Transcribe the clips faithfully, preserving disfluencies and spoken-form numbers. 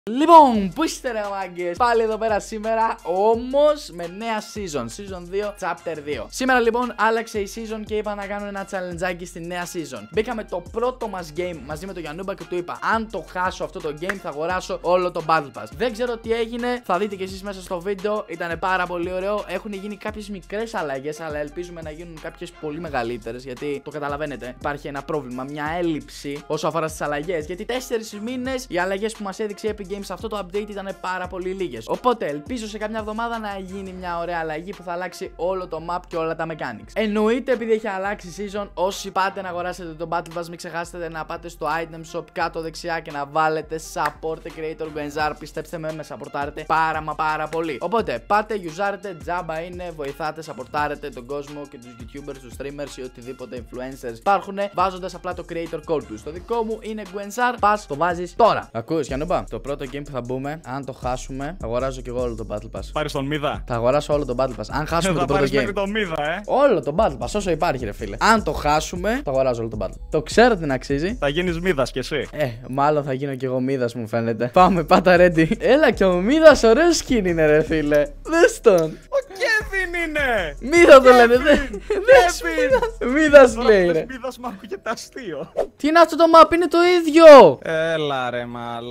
Λοιπόν, πού είστε ρε μάγκες? Πάλι εδώ πέρα σήμερα, όμως με νέα season, season δύο, chapter δύο. Σήμερα λοιπόν άλλαξε η season και είπα να κάνω ένα challengeάκι στη νέα season. Μπήκαμε το πρώτο μας game μαζί με τον Γιαννούμπα και του είπα: αν το χάσω αυτό το game θα αγοράσω όλο το Battle Pass. Δεν ξέρω τι έγινε, θα δείτε κι εσείς μέσα στο βίντεο. Ήταν πάρα πολύ ωραίο. Έχουν γίνει κάποιες μικρές αλλαγές, αλλά ελπίζουμε να γίνουν κάποιες πολύ μεγαλύτερες. Γιατί το καταλαβαίνετε, υπάρχει ένα πρόβλημα, μια έλλειψη όσο αφορά στις αλλαγές. Γιατί τέσσερις μήνες οι αλλαγές που μας έδειξε η Epic Games αυτό το update ήταν πάρα πολύ λίγες. Οπότε ελπίζω σε καμιά εβδομάδα να γίνει μια ωραία αλλαγή που θα αλλάξει όλο το map και όλα τα mechanics. Εννοείται, επειδή έχει αλλάξει season, όσοι πάτε να αγοράσετε το Battle Pass, μην ξεχάσετε να πάτε στο item shop κάτω δεξιά και να βάλετε support creator Gwenzar. Πιστέψτε με, με supportάρετε πάρα μα πάρα πολύ. Οπότε πάτε, γιουζάρετε, τζάμπα είναι, βοηθάτε, supportάρετε τον κόσμο και τους YouTubers, τους streamers ή οτιδήποτε influencers υπάρχουν, βάζοντας απλά το creator code τους. Το δικό μου είναι Gwenzar, πας το βάζεις τώρα. Ακούς, Γιαννούμπα, το πρώτο game που θα μπούμε, αν το χάσουμε, θα αγοράζω κι εγώ όλο το Battle Pass. Πάρεις τον Μίδα. Θα αγοράσω όλο το Battle Pass. Αν χάσουμε το πρώτο game. Το Μίδα, ε. Όλο το Battle Pass, όσο υπάρχει, ρε φίλε. Αν το χάσουμε, θα αγοράζω όλο το Battle. Το ξέρω τι να αξίζει. Θα γίνεις Μίδας κι εσύ. Ε, μάλλον θα γίνω κι εγώ Μίδας, μου φαίνεται. Πάμε, πάτα ready. Έλα κι ο Μίδας, ωραίο skin είναι, ρε φίλε. Δες τον. Ο Κέβιν είναι. Μίδα το λένε, δε. Δες Μίδας. Μίδας λέει, ρε. Μίδας μου ακούγεται αστείο. Τι είναι αυτό το map, είναι το ίδιο. Έλα ρε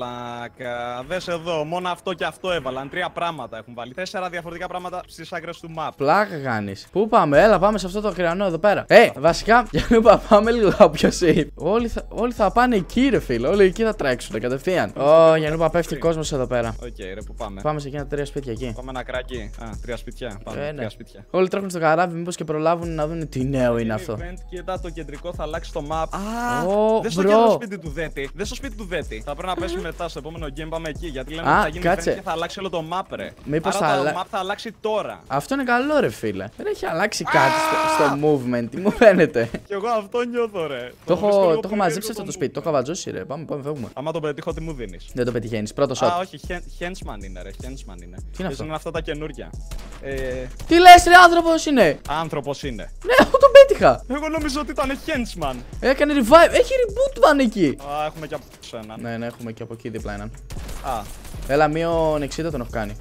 μαλάκα. Δες εδώ, μόνο αυτό και αυτό έβαλαν. Τρία πράγματα έχουν βάλει. Τέσσερα διαφορετικά πράγματα στις άκρες του map. Πλάκα κάνεις. Πού πάμε, έλα, πάμε σε αυτό το κρυανό εδώ πέρα. Ε, βασικά, για να είπα, πάμε λίγο πιο safe. Όλοι θα, όλοι θα πάνε εκεί, ρε φίλε. Όλοι εκεί θα τρέξουν κατευθείαν. Ω, για να είπα, πέφτει κόσμος εδώ πέρα. Οκ, okay, ρε, που πάμε. Πάμε σε εκείνα τρία σπίτια εκεί. Πάμε ένα κράκι. Α, τρία σπίτια. Πάμε, ε, ναι. τρία σπίτια. Όλοι τρέχουν στο καράβι, μήπως και προλάβουν να δουν τι νέο είναι αυτό. Event, κοίτα, το κεντρικό θα αλλάξει το map. Α, oh, δεν στο κέντρο σπίτι του Δέτη. Δεν στο σπίτι του Δέτη. Θα πρέπει να πέσουμε μετά στο επόμενο game, πάμε εκεί. Γιατί λένε ότι θα γίνει event και θα αλλάξει όλο το map, ρε. Μήπως Άρα θα το αλλα... map θα αλλάξει τώρα. Αυτό είναι καλό, ρε φίλε. Δεν έχει αλλάξει κάτι στο, στο movement, τι μου φαίνεται. Κι εγώ αυτό νιώθω, ρε. Το έχω, το έχω μαζέψει αυτό το σπίτι, το έχω βατζώσει, ρε. Πάμε, πάμε, φεύγουμε. Άμα το πετύχω, τι μου δίνεις? Δεν το πετυχαίνεις. Πρώτο shot. Α, όχι, Hensman είναι, ρε. Hensman είναι. Τι είναι αυτό? Είναι αυτά τα καινούρια. Ε... Τι λες, ρε, άνθρωπος είναι. Άνθρωπος είναι. Ναι, εγώ τον πέτυχα. Εγώ νομίζω ότι ήταν Hensman. Έκανε revive, έχει reboot van εκεί. Α, έχουμε και από έναν. Ναι, ναι, έχουμε και από εκεί δίπλα έναν. Α. Έλα, μείον εξήντα τον έχω κάνει.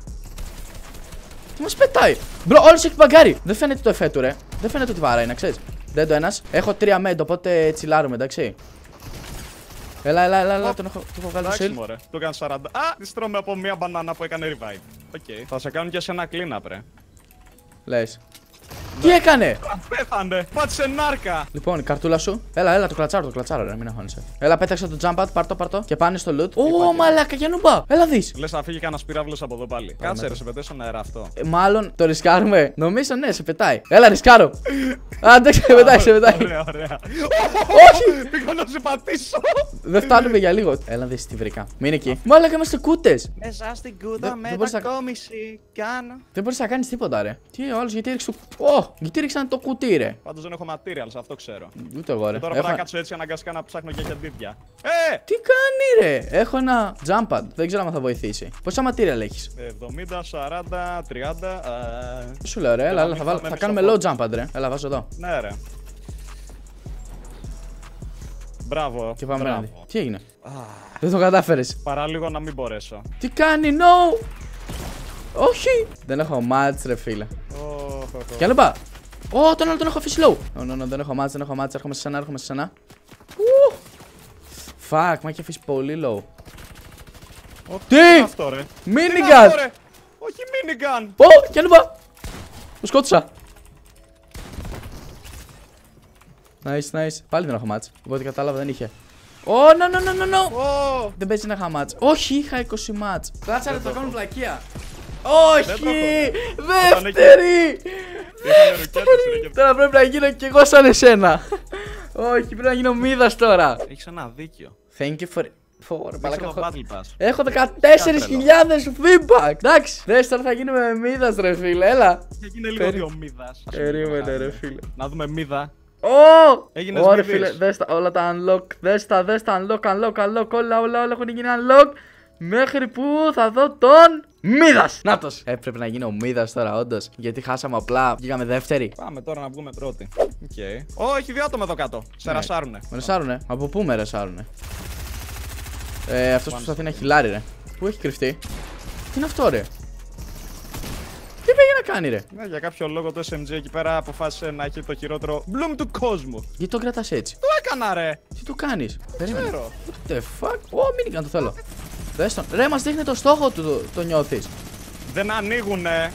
Τι μας πετάει. Μπρο, όλος έχει μπαγκάρει. Δεν φαίνεται το εφέ του, ρε. Δεν φαίνεται ότι βαράει, να ξέρεις. Δεν το ένας. Έχω τρία μέντ, οπότε τσιλάρουμε, εντάξει. Έλα, έλα, έλα, έλα, τον έχω, τον έχω βγάλει το shield. Μωρέ, του έκανε σαράντα. Α, τη τρώμε από μια μπανάνα που έκανε revive. Οκ, okay. Θα σε κάνουν και σε ένα clean up, ρε. Λες. Τι έκανε! Πέθανε! Πάτσε νάρκα! Λοιπόν, η καρτούλα σου. Έλα, έλα, το κλατσάρω, το κλατσάρω, ρε, μην αγχώνεσαι. Έλα, πέταξε το jump pad, πάρτο, πάρτο. Και πάνε στο loot. Ω, μαλάκα, Γιαννούμπα! Έλα, δεις. Λες να φύγει κανένα πυράβλος από εδώ πάλι. Κάτσε, ρε, σε πετάει στον αέρα αυτό. Ε, μάλλον το ρισκάρουμε. Νομίζω ναι, σε πετάει. Έλα, ρισκάρω. Α, εντάξει, σε πετάει, σε πετάει. Ωραία, ωραία. Όχι! Πήγα να σε πατήσω! Δεν φτάνουμε για λίγο. Έλα, δεις τι βρήκα. Μην εκεί. Μαλάκα, είμαστε κούτες. Μέσα στην κούτα μετακόμιση κάνω. Δεν μπορείς να κάνεις τίποτα, ρε. Τι, ο άλλος γιατί ρίξε το. Ω, γιατί ρίξαν το κουτί, ρε. Πάντως δεν έχω materials, αυτό ξέρω. Ούτε εγώ, ρε. Και τώρα έχω... πρέπει να κάτσω έτσι αναγκαστικά να ψάχνω για κεντίδια. Ε! Τι κάνει, ρε. Έχω ένα jump pad. Δεν ξέρω αν θα βοηθήσει. Πόσα material έχεις? εβδομήντα, σαράντα, τριάντα. Σου λέω, ρε. Έλα, έλα, θα, βάλ... θα κάνουμε low jump pad, ρε. Έλα, βάζω εδώ. Ναι, ρε. Μπράβο. Και πάμε μπράβο. να δει. Τι έγινε? Ah. Δεν το κατάφερες. Παράλιγο να μην μπορέσω. Τι κάνει, no! Όχι! Δεν έχω match, ρε φίλε. Oh, oh, oh. Και άλλο πά. Ω, τον άλλο τον έχω αφήσει low. Oh, no, no, δεν έχω match, δεν έχω match. Έρχομαι σε σένα, έρχομαι σε σένα. Uh. Fuck, μα έχει αφήσει πολύ low. Oh, τι! Αυτό, ρε. Minigun! Όχι minigun! Ω, και άλλο πά. Το σκότωσα. Nice, nice. Πάλι δεν έχω match. Οπότε κατάλαβα δεν είχε. Ω, no, no, no, no, no. Oh. Δεν παίζει να είχα match. Όχι, είχα είκοσι match. Κλάτσα, ρε, θα κάνουν πλακία. Όχι! Δεύτερη! Τώρα πρέπει να γίνω κι εγώ σαν εσένα. Όχι, πρέπει να γίνω Μίδας τώρα. Έχεις ένα δίκιο. Thank you for... for... Έχω δεκατέσσερις χιλιάδες feedback. Εντάξει, δες τώρα θα γίνουμε Μίδας, ρε φίλε, έλα. Θα γίνει λίγο πιο Μίδας. Περίμενε, ρε φίλε. Να δούμε Μίδα. Ω! Έγινες Ωραία, Μίδης. φίλε, δες τα, όλα τα unlock. Δες τα, δες τα unlock, unlock, unlock. Όλα, όλα, όλα έχουν γίνει unlock. Μέχρι που θα δω τον Μίδας! Νάτος! Έπρεπε να γίνω Μίδας τώρα, όντως. Γιατί χάσαμε απλά, βγήκαμε δεύτερη. Πάμε τώρα να βγούμε πρώτη. Οκ. Okay. Ω, έχει δύο άτομα εδώ κάτω. Σε ρασάρουνε. Με ρασάρουνε. Από πού με ρασάρουνε? Ε, αυτός προσπαθεί να χιλάρει, ρε. Πού έχει κρυφτεί? Τι είναι αυτό, ρε? Τι πήγε να κάνει, ρε? Ναι, για κάποιο λόγο το ες εμ τζι εκεί πέρα αποφάσισε να έχει το χειρότερο bloom του κόσμου. Γιατί τον κρατάς έτσι? Το έκανα, ρε! Τι του κάνεις? Περίμενε. Ξέρω. What the fuck? Ω, μήνυκαν, το θέλω. Δες τον. Ρε, μας δείχνει το στόχο του, το, το νιώθεις? Δεν ανοίγουνε.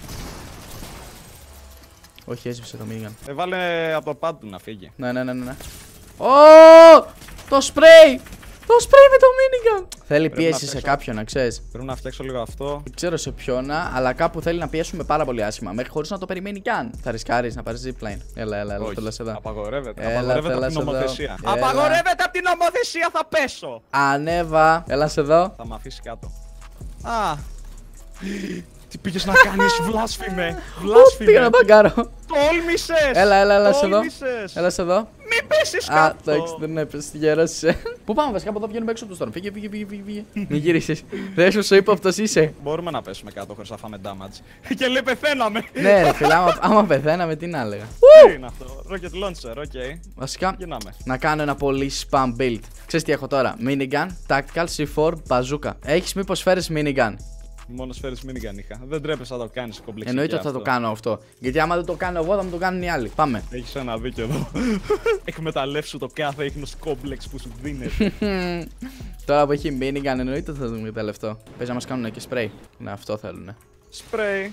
Όχι, έσβησε το μήνυκαν. Έβαλε από το pad του να φύγει. Ναι, ναι, ναι, ναι. ναι. Ω, το spray! Το spray με το minigun! Θέλει Πρέπει πίεση να σε φτιάξω. κάποιον, να ξέρεις. Πρέπει να φτιάξω λίγο αυτό. Δεν ξέρω σε ποιον, αλλά κάπου θέλει να πιέσουμε πάρα πολύ άσχημα. Μέχρι χωρίς να το περιμένει καν. Θα ρισκάρεις να πάρεις zipline. Έλα, έλα, έλα, Όχι, το λες εδώ. Απαγορεύεται. Έλα, Απαγορεύεται από θέλας την εδώ. νομοθεσία. Έλα. Απαγορεύεται από την νομοθεσία, θα πέσω! Ανέβα, έλα σε εδώ. Θα με αφήσει κάτω. Α! Τι πήγες να κάνεις, βλάσφημε! Ου, πήγα να Βλάσφημε! μπαγκάρω. Τόλμησες! Έλα, έλα, έλα σε εδώ. Τόλμησες! Έλα σε εδώ. Μην πέσεις Α, κάτω! εντάξει, δεν έπεσε, γέρασε. Πού πάμε, βασικά από εδώ βγαίνουμε έξω από το storm. Φύγε, φύγε, φύγε, φύγε. Μην γυρίσεις. Δεν σου σου είπα αυτός είσαι. Μπορούμε να πέσουμε κάτω χωρίς να φάμε damage. Και λέει πεθαίναμε! Ναι, ρε φίλε, άμα, άμα πεθαίναμε, τι να έλεγα. Τι είναι αυτό, rocket launcher, οκ. Βασικά, Γυρνάμε. να κάνω ένα πολύ spam build. Ξέρεις τι έχω τώρα? Minigun, tactical, σι φορ, bazooka. Έχεις μήπως φέρεις minigun? Μόνο σφαίρες minigun είχα. Δεν τρέπεσαι να το κάνεις κομπλεξική. Εννοείται ότι θα το κάνω αυτό. Γιατί άμα δεν το κάνω εγώ, θα μου το κάνουν οι άλλοι. Πάμε. Έχεις ένα δίκιο εδώ. Εκμεταλλεύσου το κάθε ίχνος κόμπλεξ που σου δίνεται. Τώρα που έχει minigun, εννοείται ότι θα το εκμεταλλευτώ. Παίζει να μας κάνουν και spray. Ναι, αυτό θέλουνε. Spray.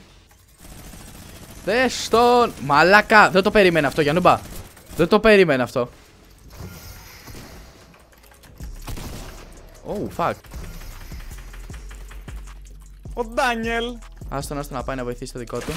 Δες τον! Μαλάκα! Δεν το περίμενε αυτό, Γιαννούμπα. Δεν το περίμενε αυτό. Oh, fuck. Ο Ντάνιελ. Άστον, άστον να πάει να βοηθήσει το δικό του.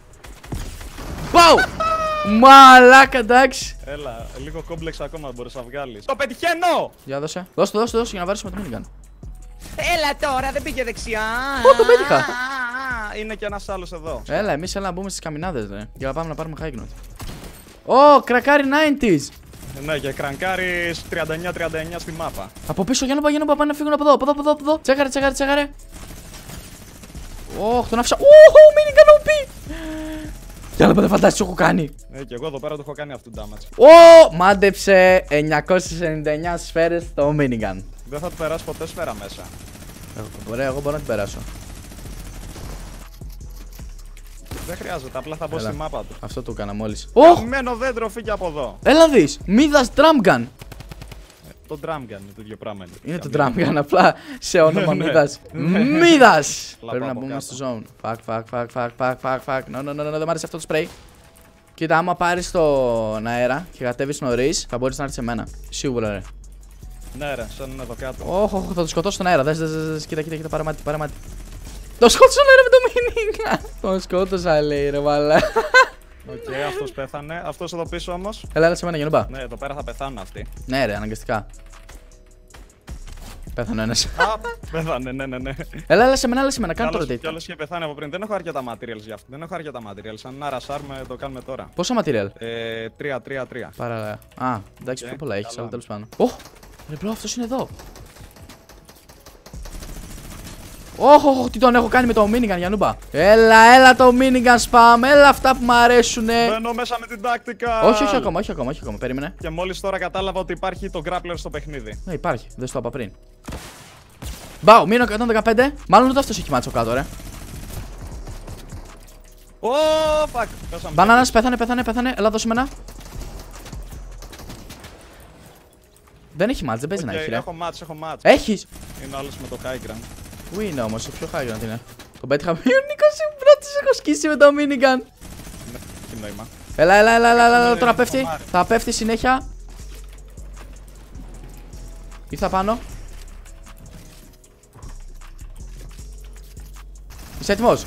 Wow! Μαλάκα, εντάξει. Έλα, λίγο κόμπλεξ ακόμα μπορείς να βγάλεις. Το πετυχαίνω! Για δώσε. Δώσε το, δώσε το, δώσε για να βάρεις με το minigun. Έλα τώρα, δεν πήγε δεξιά. Ω, το πέτυχα. Είναι και ένας άλλος εδώ. Έλα, εμείς έλα να μπούμε στις καμινάδες, ρε. Για να πάμε να πάρουμε high ground. Ω, κρακάρι ενενήντα. Ναι, και κρανκάρεις τριάντα εννιά τριάντα εννιά στη μάπα. Από πίσω, για να πάω, για να πάω, πάνε να φύγουν από εδώ, από εδώ, από εδώ, από εδώ. Τσέκαρε, τσέκαρε, τσέκαρε. Ωχ, τον άφησα. Ωχ, minigun ο πι. Για να πάω, δεν φαντάζεσαι τι έχω κάνει. Ναι, και εγώ εδώ πέρα το έχω κάνει αυτό το damage. Ω, μάντεψε εννιακόσιες ενενήντα εννιά σφαίρες στο minigun. Δεν θα του περάσει ποτέ σφαίρα μέσα. Ωραία, εγώ μπορώ να την περάσω. Δεν χρειάζεται, απλά θα μπω Έλα. στη μάπα του. Αυτό το έκανα μόλις. Ωχ, Μένο δέντρο, φύγε από εδώ. έλα δεις. Μίδας drum gun. Το drum gun είναι το ίδιο πράγμα. Είναι το drum gun, απλά σε όνομα Ναι. Μίδας. Ναι. Μίδας! Λαπά Πρέπει να από μπούμε κάτω. στο zone. Fuck, fuck, fuck, fuck, fuck, fuck, fuck. No, no, no, no, δεν μ' άρεσε αυτό το spray. Κοίτα, άμα πάρεις τον αέρα και κατέβεις νωρίς, θα μπορείς να έρθεις σε μένα. Σίγουρα, ρε. Ναι, ρε, σαν είναι εδώ κάτω. Όχ, όχ, θα το σκοτώσω στον αέρα. Δες, δες, δες, δες. Κοίτα, κοίτα, κοίτα, πάρε μάτι, πάρε μάτι. Το σκότωσα στον αέρα με το minigun. Το σκότωσα, λέει, ρε, μαλά. Οκ, αυτός πέθανε. Αυτός εδώ πίσω όμως. Έλα, έλα σε μένα, Γιαννούμπα. Ναι, εδώ πέρα θα πεθάνουν αυτοί. Ναι, ρε, αναγκαστικά. Πέθανε ένας. Α, πέθανε, ναι, ναι, ναι. Έλα, έλα σε μένα, έλα σε μένα, κάνε το Κι rotate. άλλος είχε πεθάνει από πριν. Δεν έχω αρκετά materials για αυτό. Δεν έχω αρκετά materials. Αν να ρασάρουμε, το κάνουμε τώρα. Πόσα material? Ε, τρία τρία τρία. Πάρα ωραία. Α, εντάξει, Οκ, πιο πολλά έχεις, καλά. αλλά τέλος πάντων. Ωχ, ρε μπρο, αυτός είναι εδώ. Όχ, όχ, τι τον έχω κάνει με το minigun, Γιαννούμπα. Έλα, έλα το minigun spam, έλα αυτά που μ' αρέσουνε. Μπαίνω μέσα με την τάκτικα. Όχι, όχι ακόμα, όχι ακόμα, όχι ακόμα, περίμενε. Και μόλις τώρα κατάλαβα ότι υπάρχει το grappler στο παιχνίδι. Ναι, υπάρχει, δεν στο είπα πριν. Μπάου, μείνω εκατόν δεκαπέντε. Μάλλον ούτε αυτός έχει μάτσο κάτω, ρε. Ω, fuck. Πέσαμε. Μπανάνας, πέθανε, πέθανε, πέθανε. Έλα, δώσε με ένα. Δεν έχει μάτς, δεν παίζει Οκ, να έχει, ρε. έχω match, έχω match. Έχεις. Είναι άλλος με το high ground. Πού είναι όμως, σε ποιο high ground είναι. Τον πέτυχα. Ο Νίκος πρώτος έχω σκίσει με το minigun. Ναι, τι νόημα. Έλα, έλα, έλα, έλα, έλα, Ναι, τώρα ναι, πέφτει. κομμάρι. Θα πέφτει συνέχεια. Ήρθα πάνω. Είσαι έτοιμος?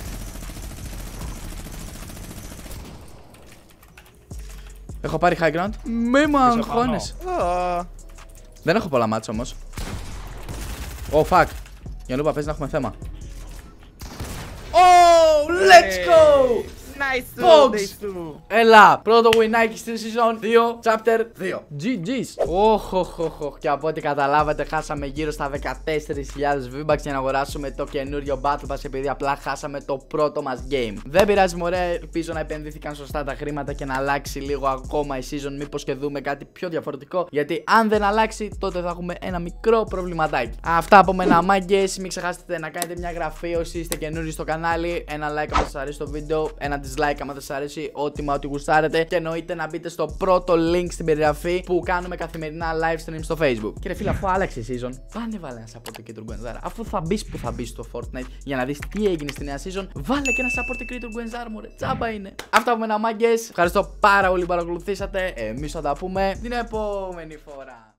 Έχω πάρει high ground. Μη μου Είσαι αγχώνεσαι. πάνω. Α, Δεν έχω πολλά μάτσα όμως. Oh fuck. Για Λούπα, παίζει να έχουμε θέμα. Oh, let's go! Nice Fox. σου. Έλα, πρώτο winάκι στην season δύο, chapter δύο. τζι τζις. Οχ, οχ, οχ, οχ. Και από ό,τι καταλάβατε, χάσαμε γύρω στα δεκατέσσερις χιλιάδες V-Bucks για να αγοράσουμε το καινούριο Battle Pass, επειδή απλά χάσαμε το πρώτο μας game. Δεν πειράζει, μωρέ, ελπίζω να επενδύθηκαν σωστά τα χρήματα και να αλλάξει λίγο ακόμα η season. Μήπως και δούμε κάτι πιο διαφορετικό. Γιατί αν δεν αλλάξει, τότε θα έχουμε ένα μικρό προβληματάκι. Αυτά από μένα, μάγκες. Μην ξεχάσετε να κάνετε μια εγγραφή όσοι είστε καινούριοι στο κανάλι. Ένα like αν σας αρέσει το βίντεο. Ένα dislike αν δεν σας αρέσει. Ό,τι μα ό,τι γουστάρετε. Και εννοείται να μπείτε στο πρώτο link στην περιγραφή που κάνουμε καθημερινά live stream στο Facebook. Κύριε φίλε, αφού άλλαξε η season, πάνε βάλε ένα support creator Guenzara. Αφού θα μπει που θα μπει στο Fortnite για να δει τι έγινε στη νέα season, βάλε και ένα support creator Guenzara, μωρέ. Τσάμπα είναι. Αυτά από μένα, μάγκες. Ευχαριστώ πάρα πολύ που παρακολουθήσατε. Εμείς θα τα πούμε την επόμενη φορά.